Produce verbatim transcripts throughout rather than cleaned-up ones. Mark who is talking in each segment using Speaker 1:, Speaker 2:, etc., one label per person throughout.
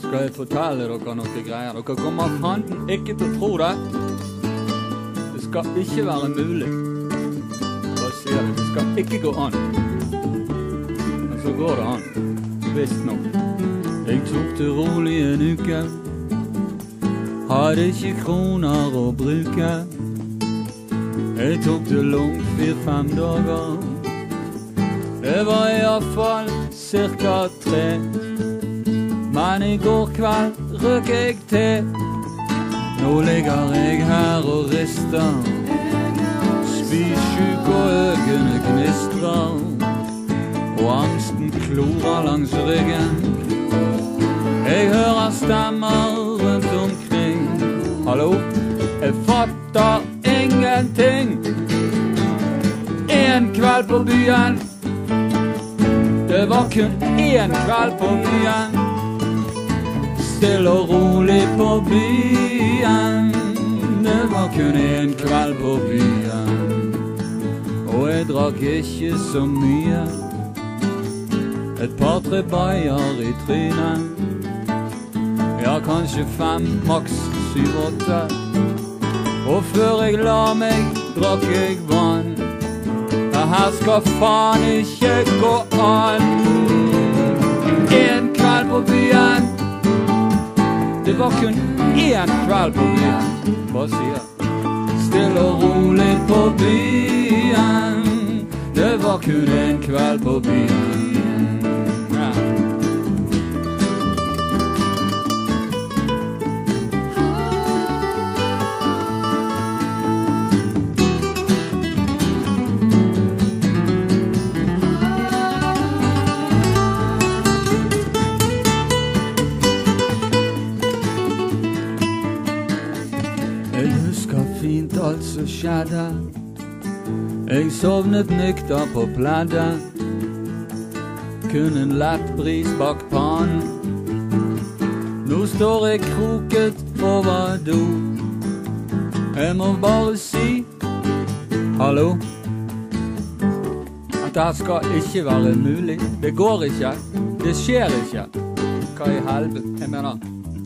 Speaker 1: skal jeg fortelle dere noe greier. Dere kommer fanden ikke til å tro det. Det skal ikke være mulig. Hva sier jeg? Det skal ikke gå an. Men så går det an. Visst nok. Jeg tok det rolig en uke. Hadde ikke kroner å bruke. Jeg tok det langt fire-fem dager. Det var i hvert fall cirka tre. Men i går kveld røk jeg til. Nå ligger jeg her og rister. Spysjuk og øynene knistrer. Og angsten klorer langs ryggen. Jeg hører stemmer rundt omkring. Hallo, jeg fatter ingenting. En kveld på byen. Det var kun en kveld på byen. Stille og rolig på byen. Det var kun en kveld på byen. Og jeg drakk ikke så mye. Et par-tre bajer i trynet. Ja, kanskje fem, maks syv-åtte. Og før jeg la meg, drakk jeg vann. Det her skal faen ikke gå an. En kveld på byen. Det var kun en kveld på byen. Hva sier? Stille og rolig på byen. Det var kun en kveld på byen. Ja. Fint alt som skjedde. Jeg sovnet nykter på pleddet. Kun en lett bris bak pannen. Nå står jeg kroket over do. Jeg må bare si hallo. At det skal ikke være mulig. Det går ikke. Det skjer ikke. Hva i helvete? Jeg mener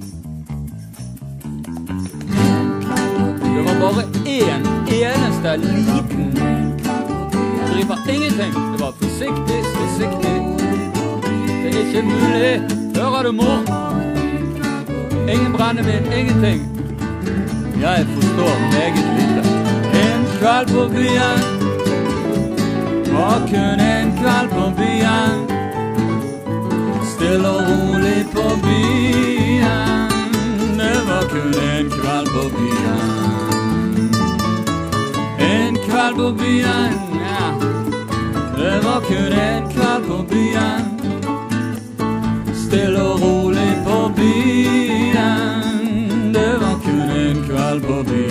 Speaker 1: det var bare en eneste liten. Det var ingenting. Det var forsiktig, forsiktig. Det er ikke mulig. Hører du, mor? Ingen brennevin, ingenting. Jeg forstår meget lite. En kveld på byen. Var kun en kveld på byen. Stille og rolig på byen. Det var kun en kveld på byen. En kveld på byen, ja. Det var kun en kveld på byen. Stille og rolig på byen. Det var kun en kveld på byen.